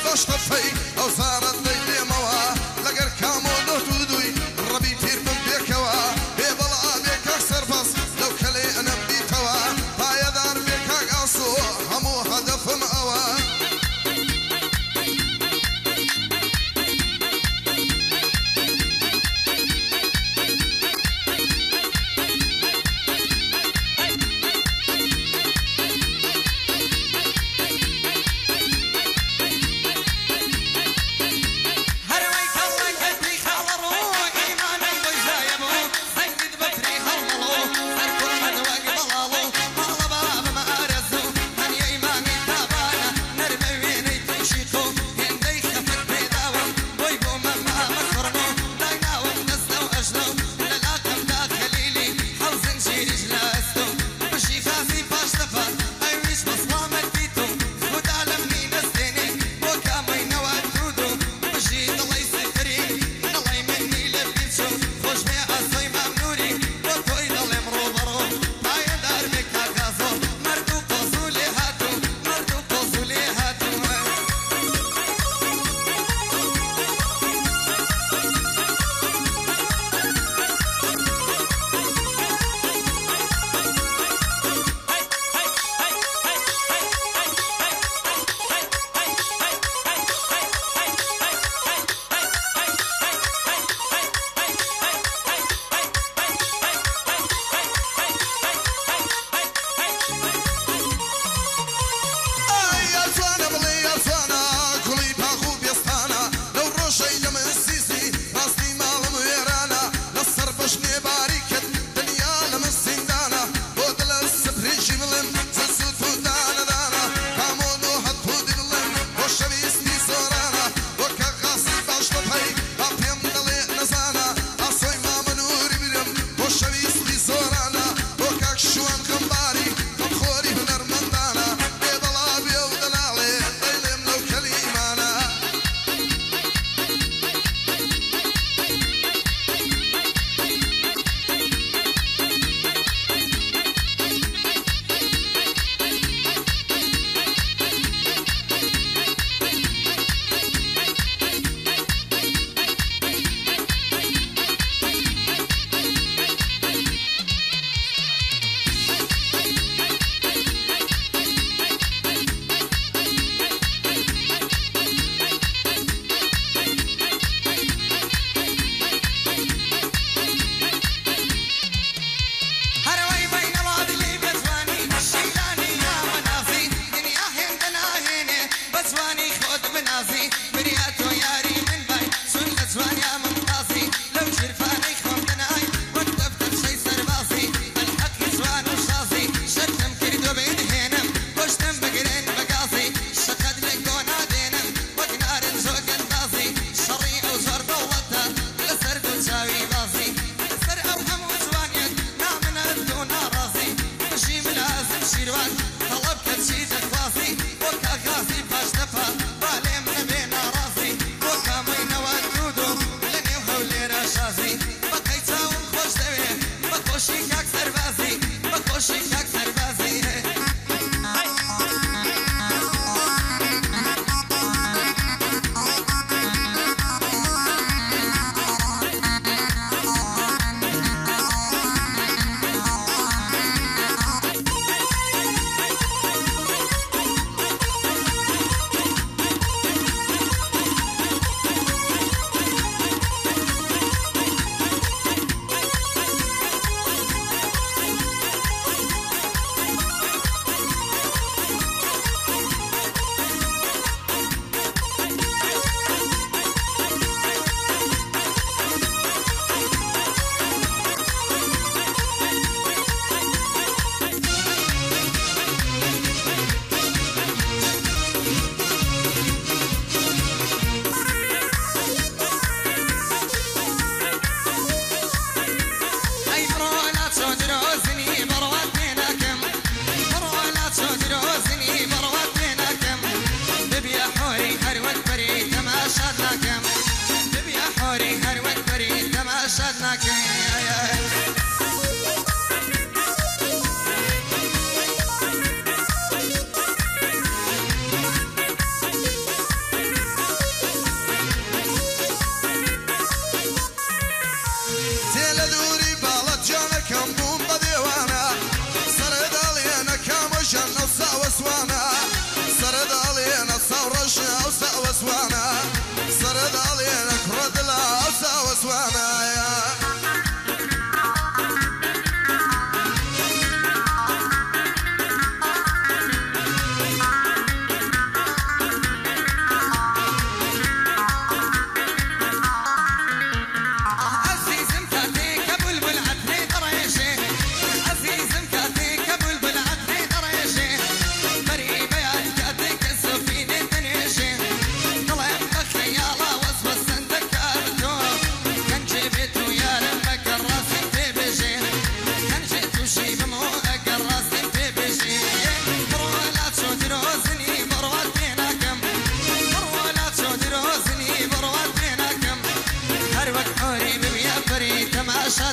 خۆش تەفەی ئەو زارت دەیلێ مەوە لەگەر کامۆ دۆت و دووی ڕەبی تیر بم پێکەوە بێ بەڵا بێ کاک سەربەز لەو کەلێ ئەنەم بیتەوە پایەدار بێ کاک ئاسۆ هەموو هەدەفم ئەوە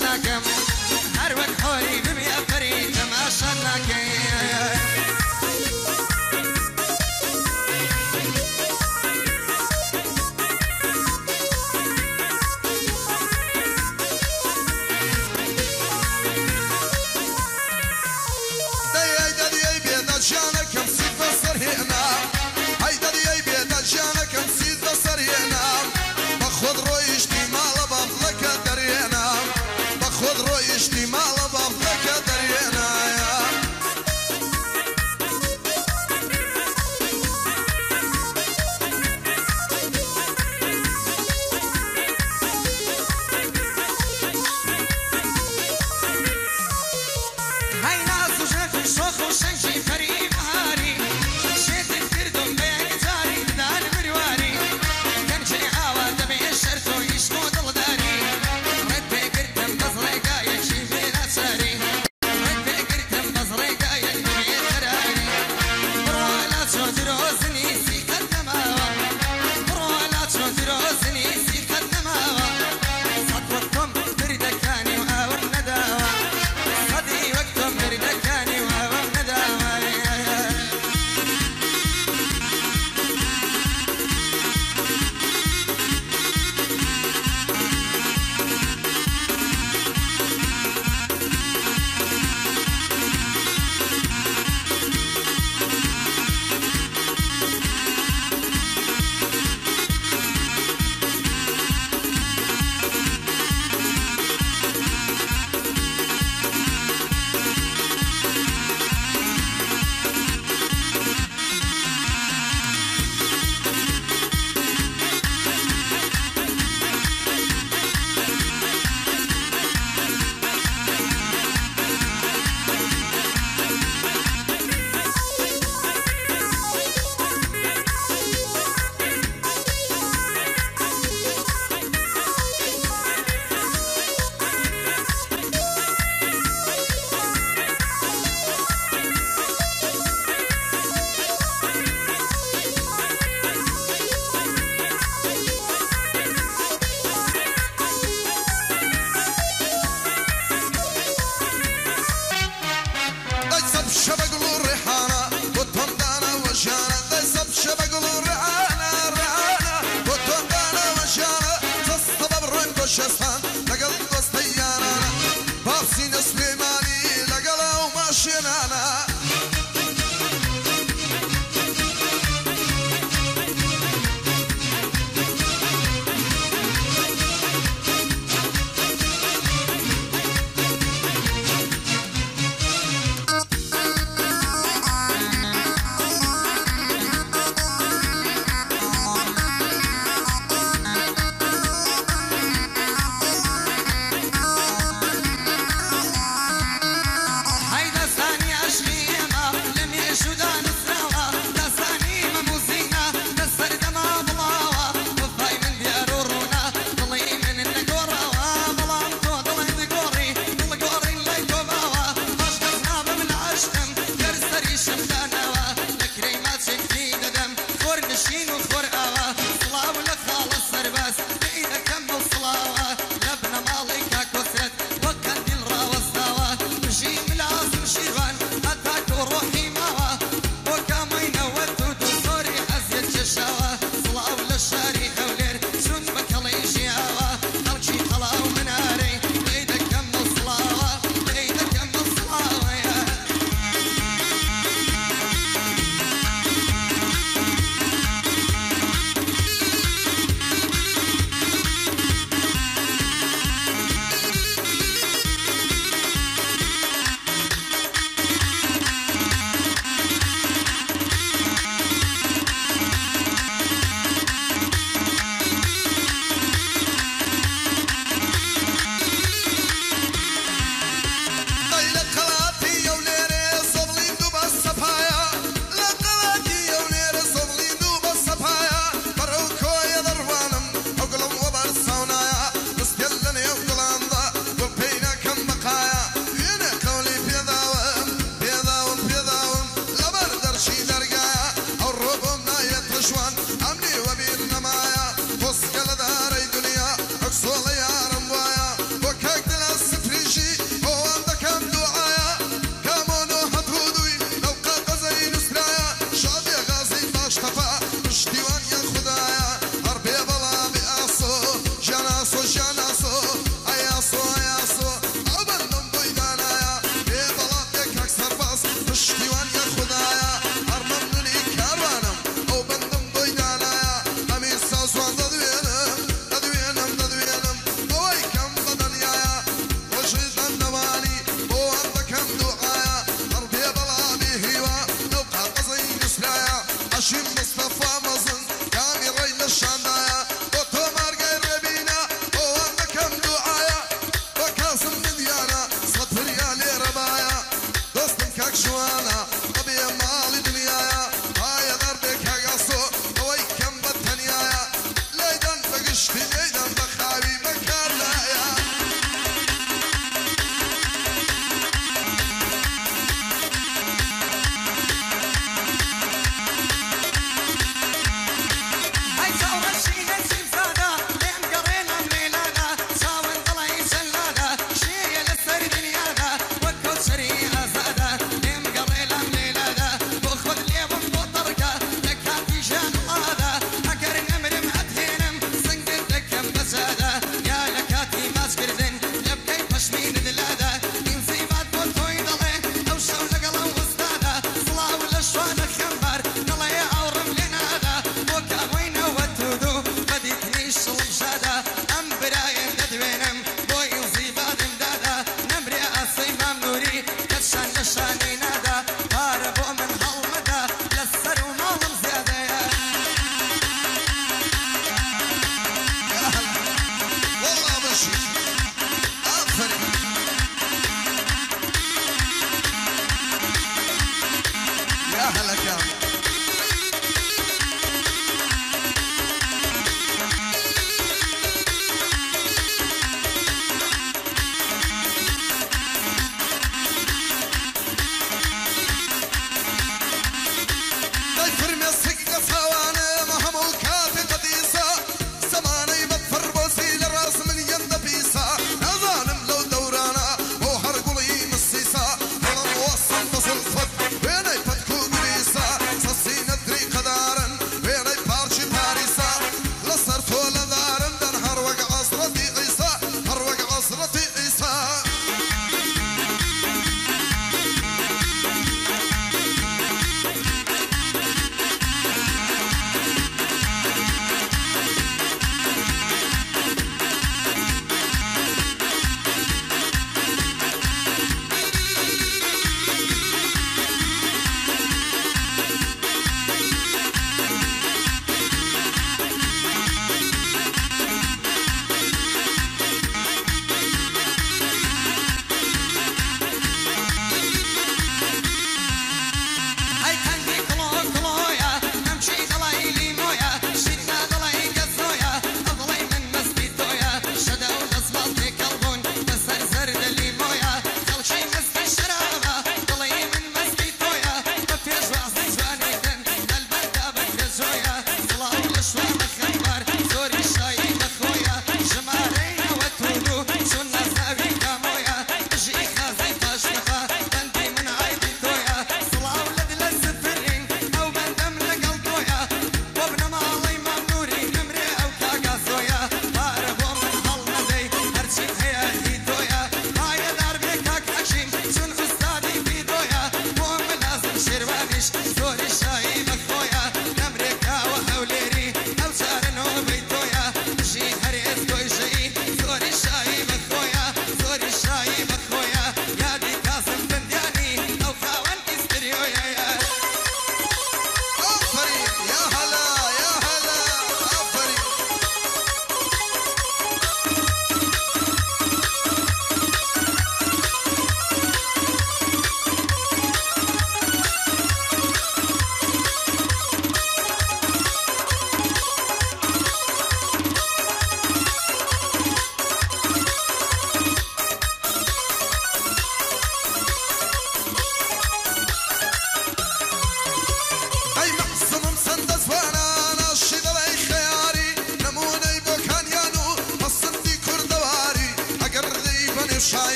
ناكم هر وقت حوري ببي أفري تماشا ناكم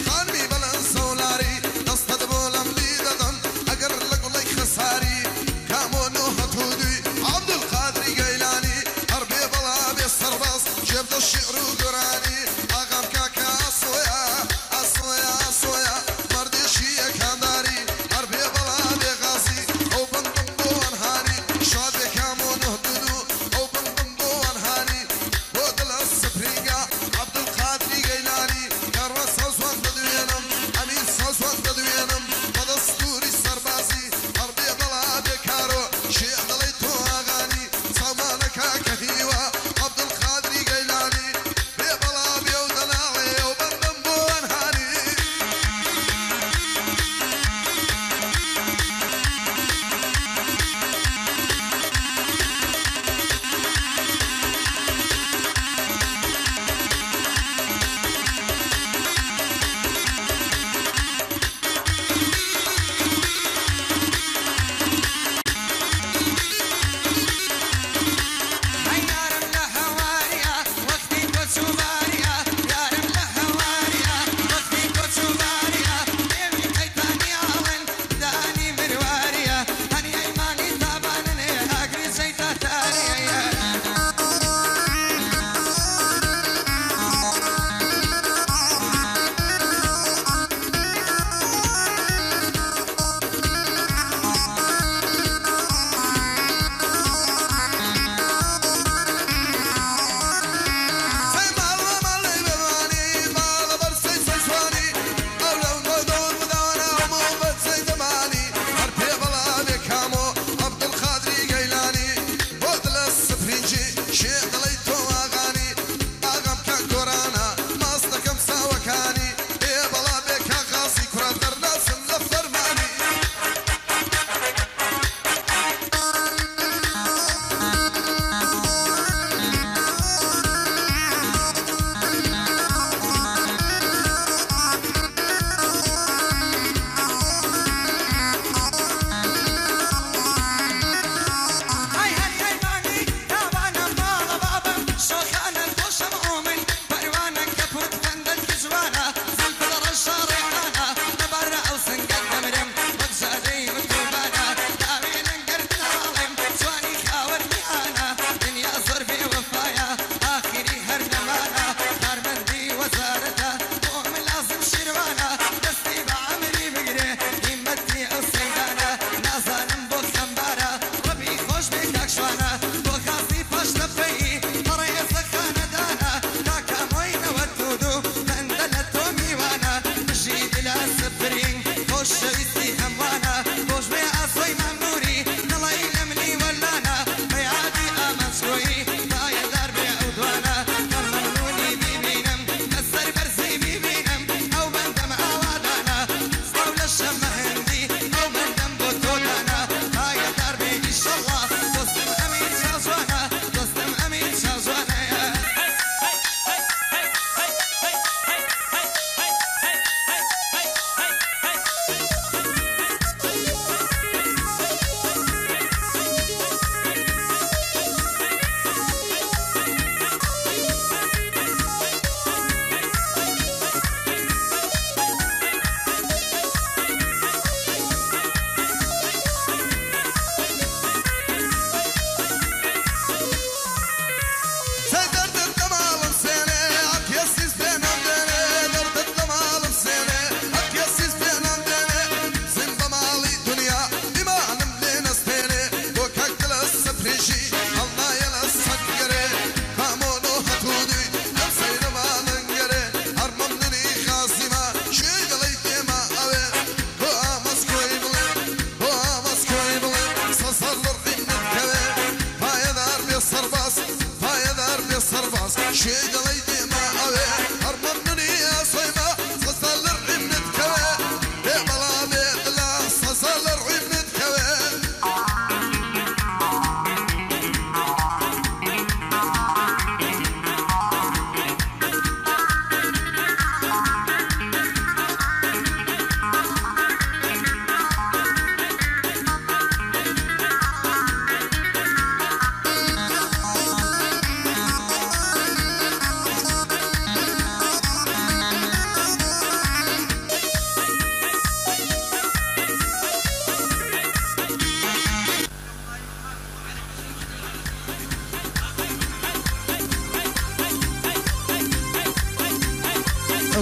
خانمی بلند سولاری دست دبولم لیددم اگر لگولی خساری کامونو هتودی عبدالقادری گیلانی حربی بلا بی سرباز جبد الشعر و قرانی آقام کاکا اسویا اسویا اسویا مردی شیعه کانداری حربی بلا بی غازی او بندم بو انهانی شاد بی کامونو هتودو او بندم بو انهانی ودل السفرینگا عبدالقادری گیلانی کارو سوزوان بدوینا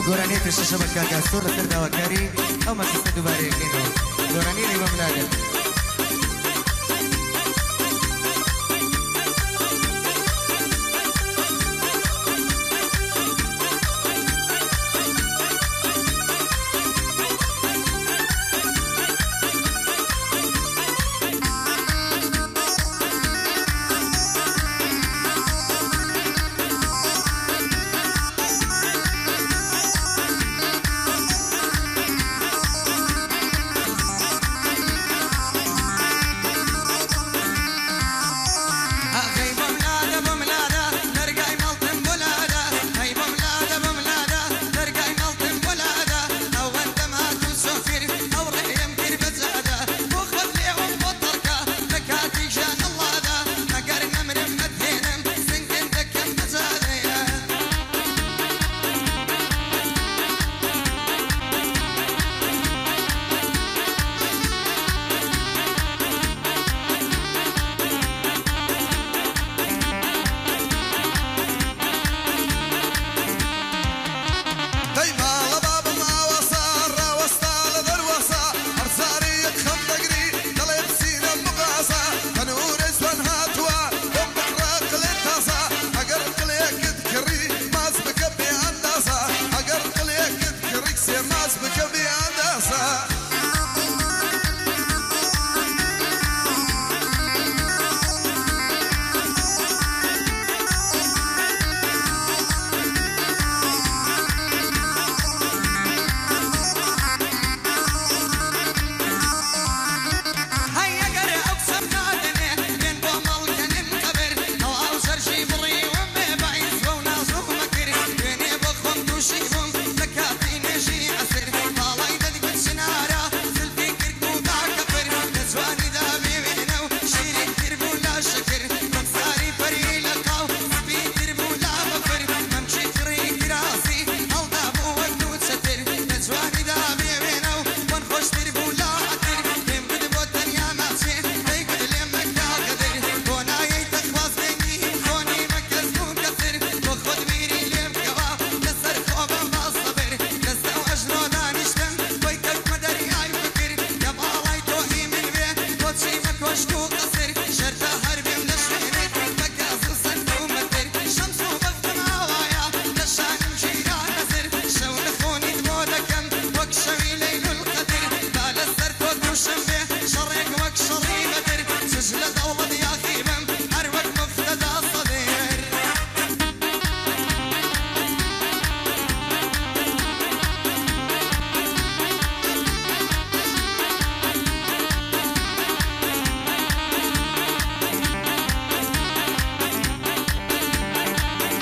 گۆرانیە پێشە شەبە کاکە سۆر لەسەر داواکاری ئەو مەسیستە دووبارەیەکەینەوە گۆرانی لەیوە ملادە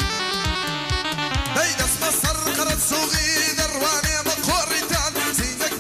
صغير رواني مقورتان زينك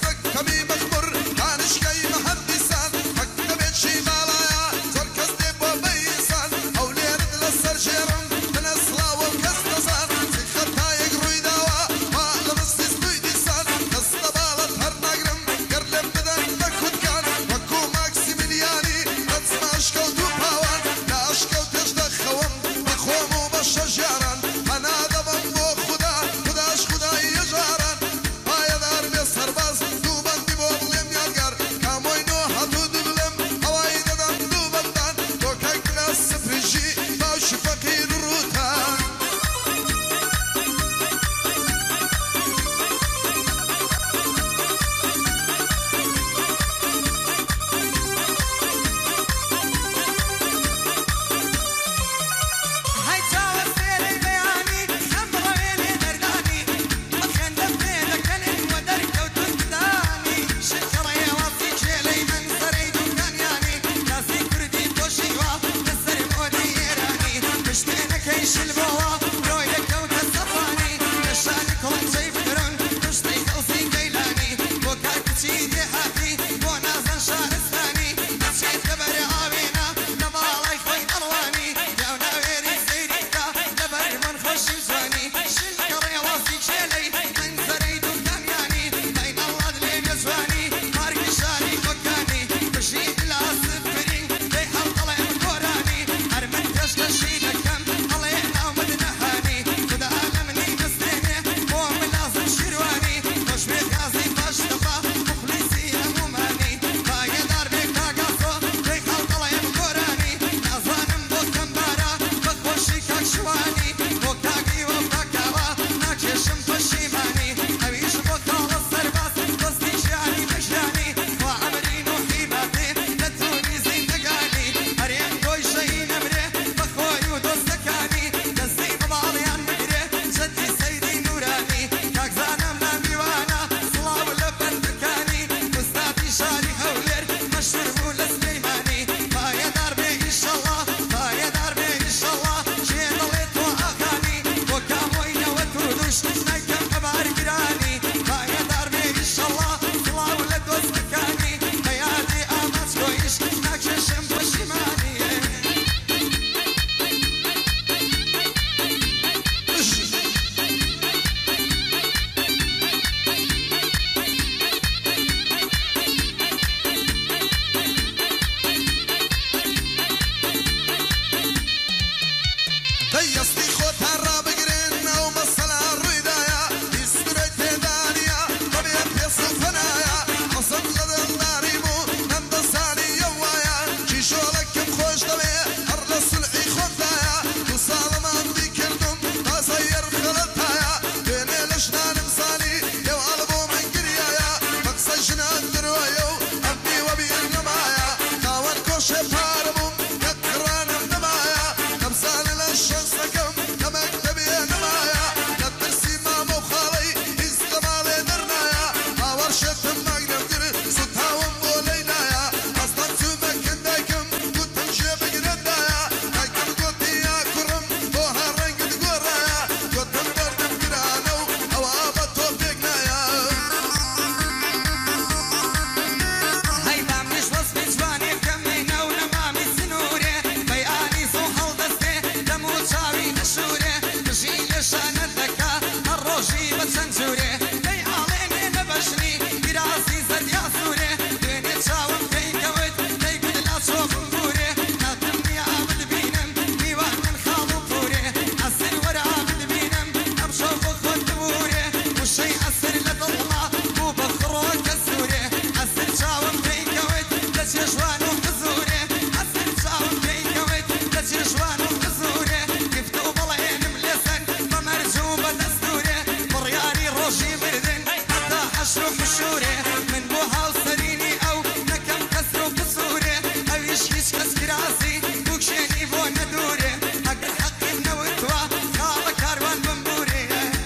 حشر وحشوره من بوها وسريني أو نكم كسر وكسوره أو يشيش كسر راسي وكشيني بو ندوره أقل حقي منوتوا خاض كاروان بنبوري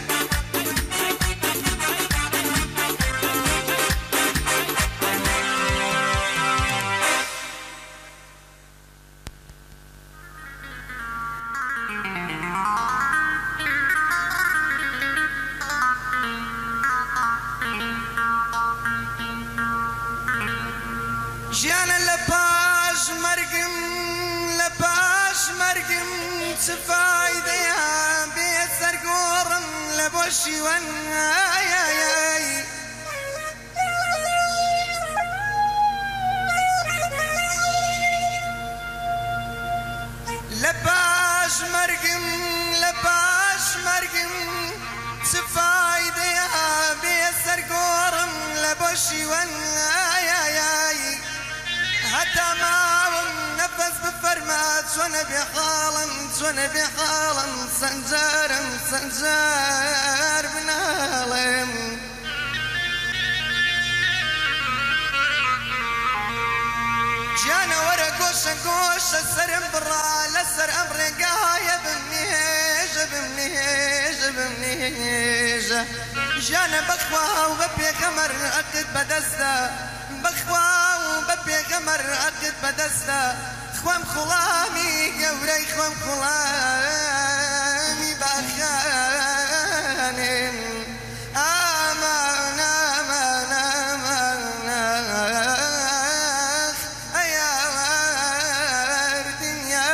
جانا لباش مرقم سفايدة يا بيت سرقورم لبوشي وناي لباش مرقم سفايدة يا بيت سرقورم لبوشي وناي حتى ما نفس بفرمات وانا بحالا سنجار بنالم جانا ورا قوشة سرم برا لسر امري قاية بمنيجة جانا بخوا وببي خمر اقد بدستا عقد بدستا خوام خلامي قوري خوام خلامي بخانم آمان أيار دنيا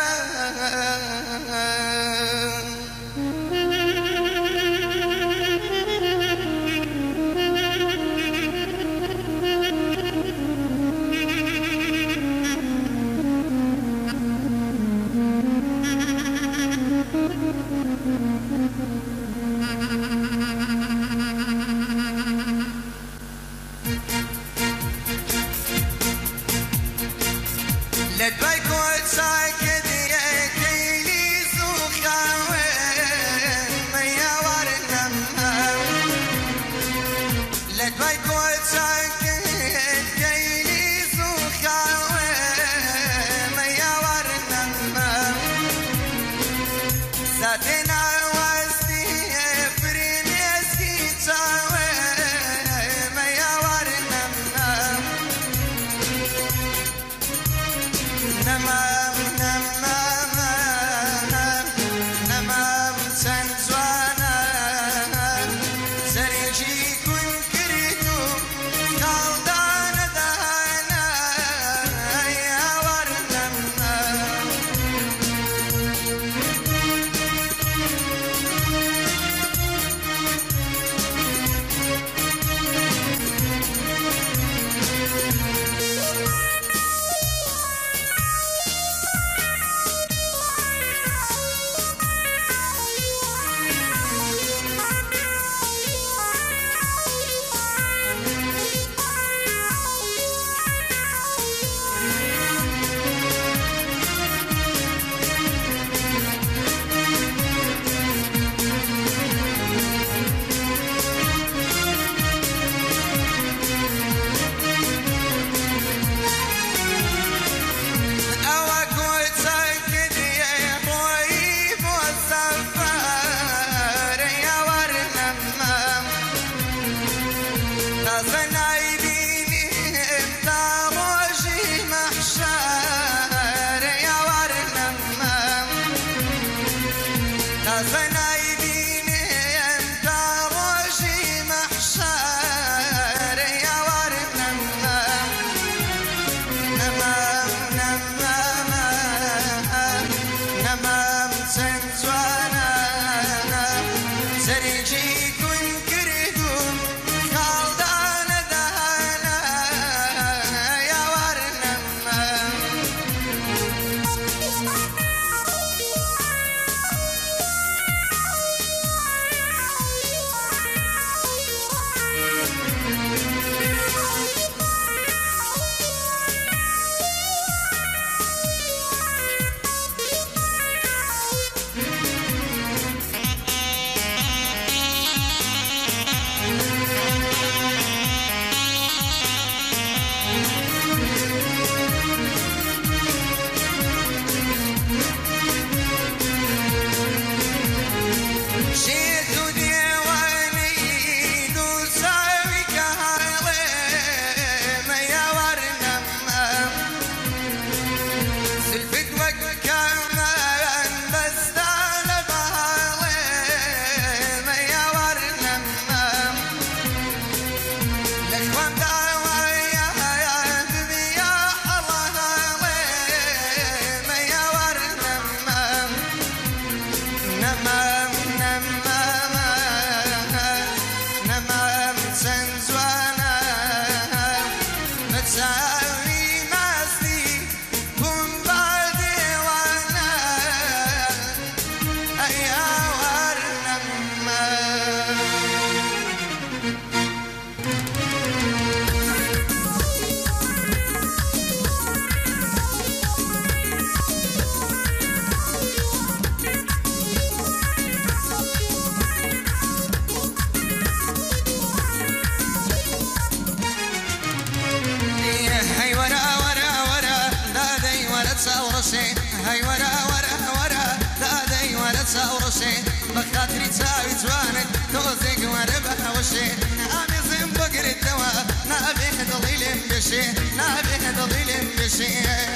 بخاطري تساوي جوانك توزيق وربها وشي نابي زين بقر الدواء نابي ضليل بشي نابي ضليل بشي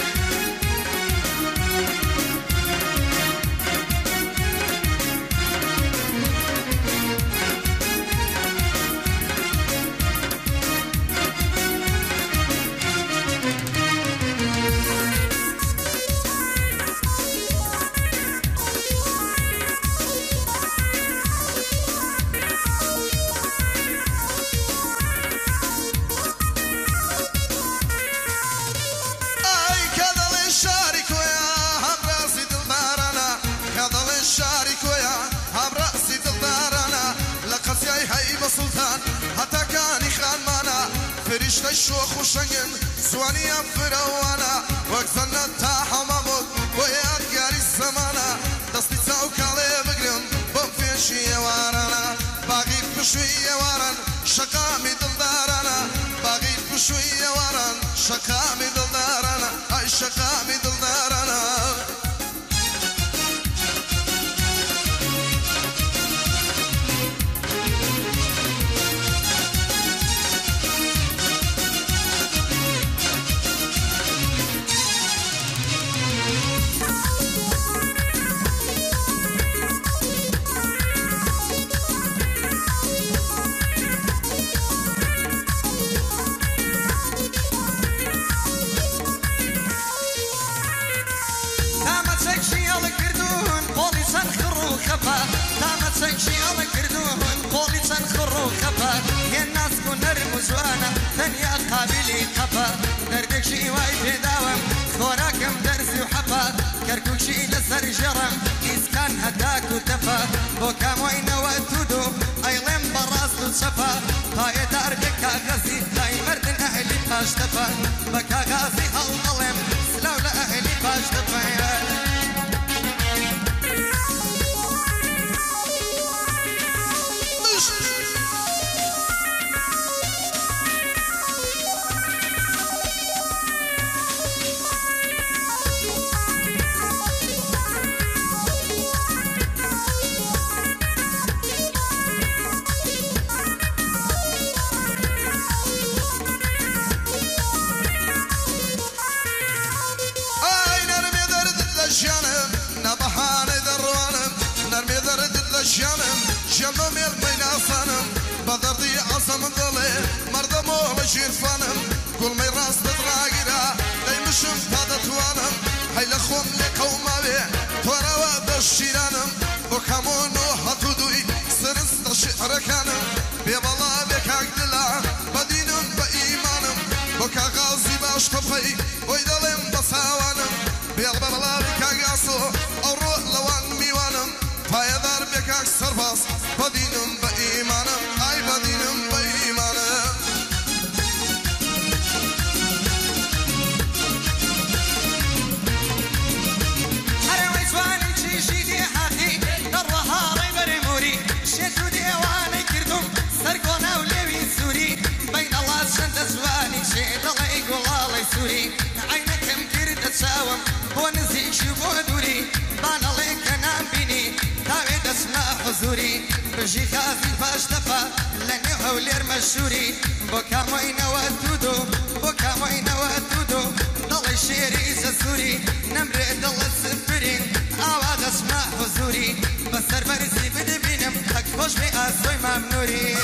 سلطان حتى كان خان مانا فرشت الشوخ وشنجن سواني فروانة وقتنا تاحمامك ويا قاري الزمانة دستي تاو كالي بقرم بمفيشي وارانا باقي بشوية واران شقامي دلدارانا باقي بشوية واران شقامي دلدارانا اي شقامي دلدارانا دامت سنشي على كردون قولي سنخرو خفا يا الناس كون نرمزوانا ثانية قابلي خفا دردك شي وايد داوم خوراكم درسي وحفا كركوك شي لسر جرم إذ كان هداك وتفا بوكا موينة وتودو أيلم براس وصفا هاي دارك غازي هاي مرد أهلي باش تفا بكا غازي هالظلم سلو لأهلي باش تفا جنم يرمين أصنم بضرتي عصم ظلي مردمو بشير فنم كل ما راس تراقرا دايمشم تادت وانم هاي لخوم لقوما بي تورا ودشيرانم وكامونو هتودوي سرست شعركانم بيبالا بك عقدلا بدينم بإيمانم بكا غازي باش تفاي ويدلم بساوانم بيبالا بك عقاسو أو روح لوان ميوانم فايدار بك أكثر باس بدينم بإيمانم أي بدينم بإيمانم هروي سواني تشيشي دي حقي درها ريبر موري شتو ديواني كردم سرقونا ولوي سوري بين الله شنت سواني شيد الله يقول الله سوري عينك مكرد تساوم ونزي شبو دوري بان الله كنام بيني تاويد اسمع حضوري بجي خافي باش تفا لاني هولير مشهوري بوكا موينة وتودو بوكا موينة وتودو ضل الشيري زسوري نمر ضل السفرين عواد اسمع حضوري بسر برزي بدبينم حق خوش بي اسوي ممنوري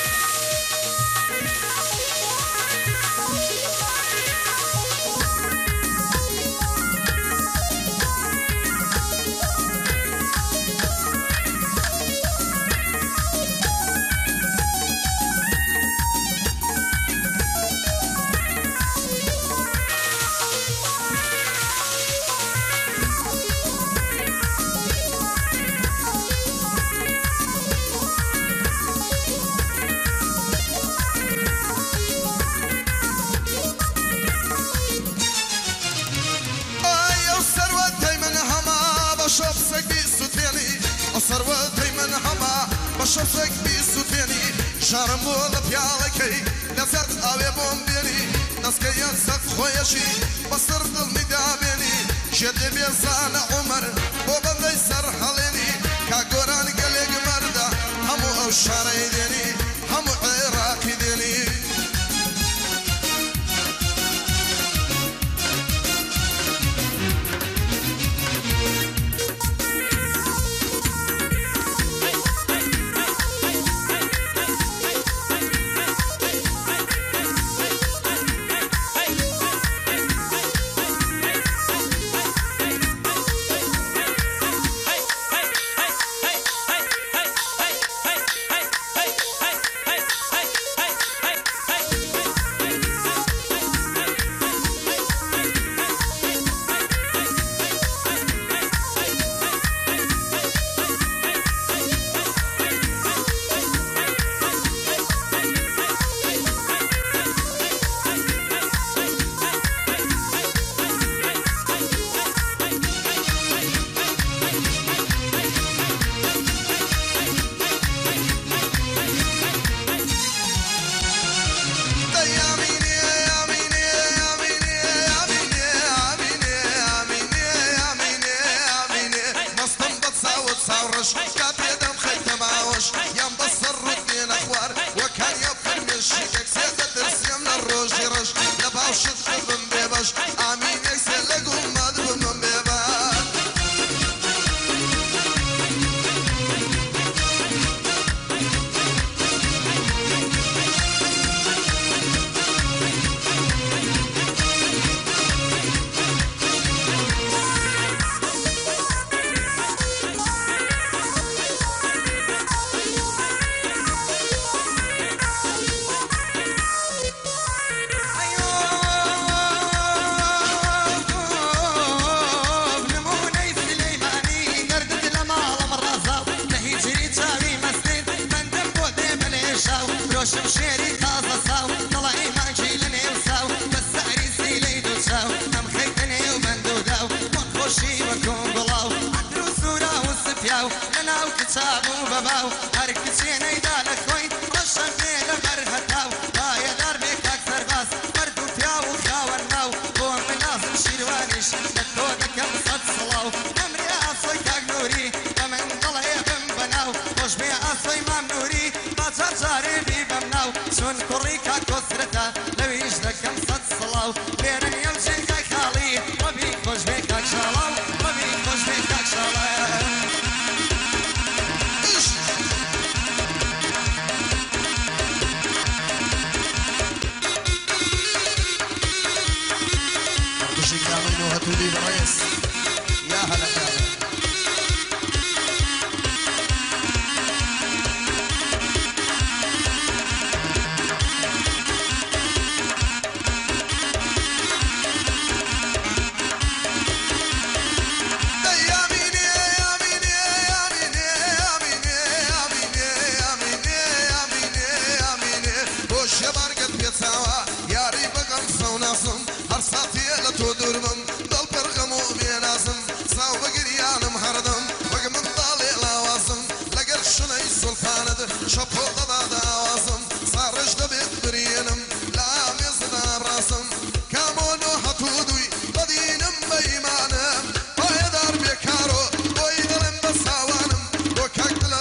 ثروتي من هما بشوفك بيسوتيني شارم بولا بيالكي لزرت اوي بومبيني نسكي ينسق خويشي بصر ظل مدابيني شد بيزان عمر وبندي سر حليني كاقوران قلبي شارەی دێنی هەموو عێراقی دێنی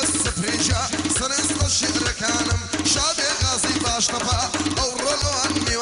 شعبي غازي باش طفا او رولو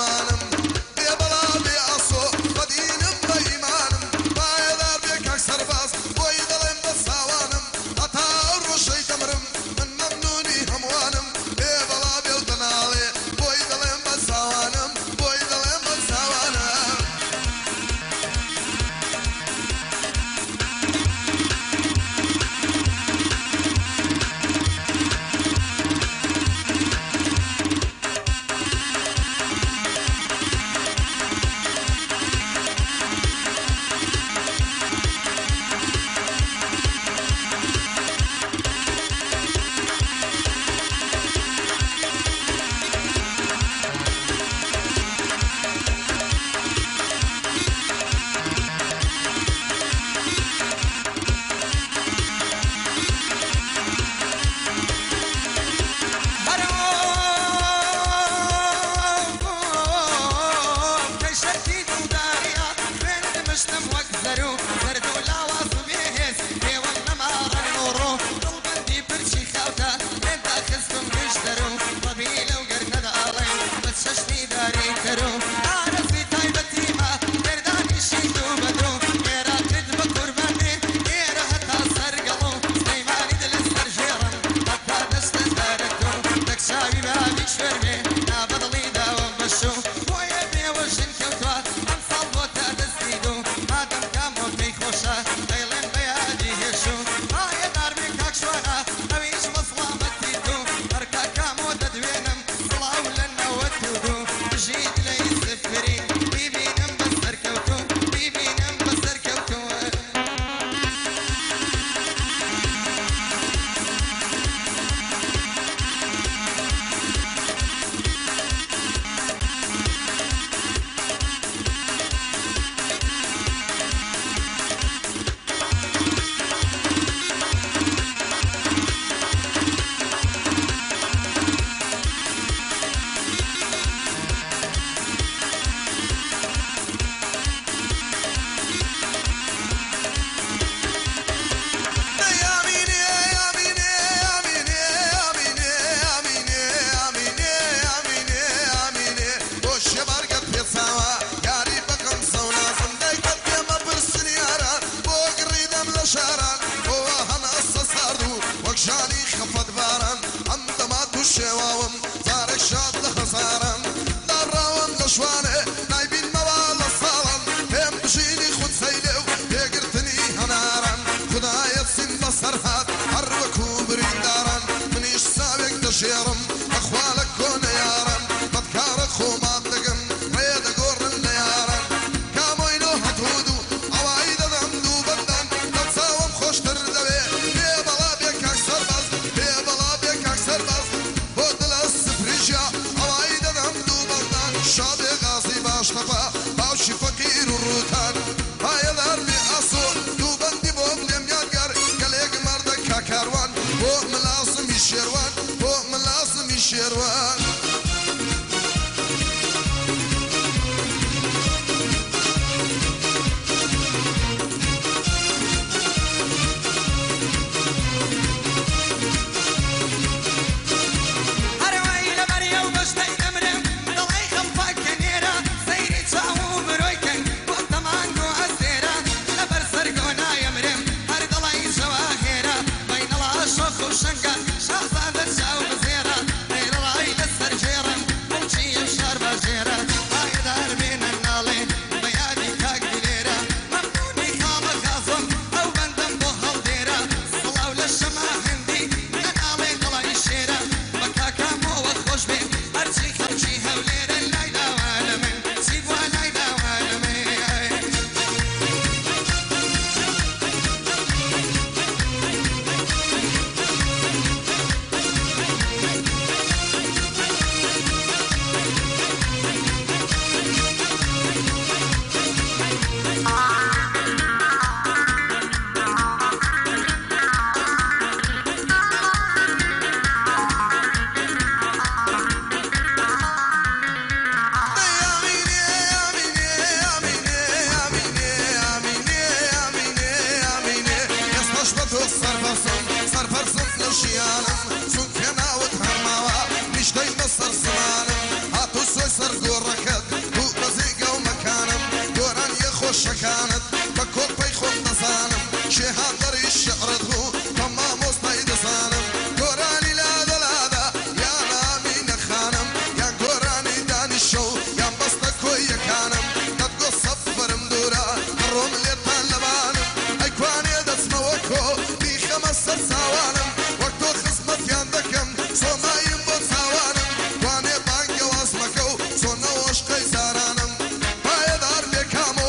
باش تەپا باوشی فەقیر و ڕووتان پایەدار بێ ئاسۆ دوو بەندی بۆ بڵێم یادگار گەلێک مەردە کاکاروان بۆ ملاسمی شێروان بۆ ملاسمی شێروان شكانت بكل بيخون نصانم شهاد دري الشعر هو تمام وسطي دصانم قراني لا ذا يا نامين خانم يا قراني داني الشو يا بسطك ويا كانم تبقى صفر مدورة الروم اللي طالبانم ايكواني دسمه وكو بي 5 سوانم وقتو خصمت ياندكم سو ما ينبو سوانم واني بانقا واسمكو سو نوش قيسارانم بايدار بكامو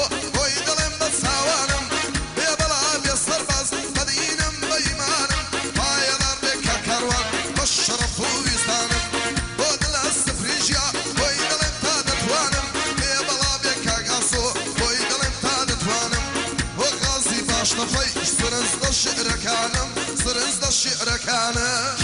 الشرف ويستانم بودل السفريجيا ويدل انت دتوانم بيبلا بيك قاسو ويدل انت دتوانم وغازي باش نفي سرنز الشعر كانم سرنز الشعر كانم